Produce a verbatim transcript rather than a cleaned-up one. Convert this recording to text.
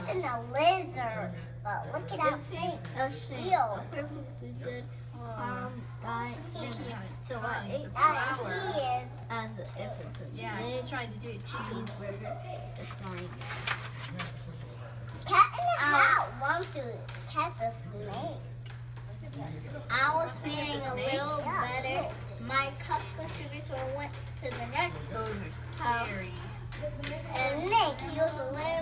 catching a lizard, but look at that snake. A snake. Ew. Perfectly good. Um, right. So I ate That flour he is. as if it's a Yeah, big he's trying to do it too. cheeseburger. It's like Cat in the Hat wants to catch a snake. I was feeling a snake? little Yeah. better. My cup of sugar, so I went to the next Those are scary. and Snake. he was a little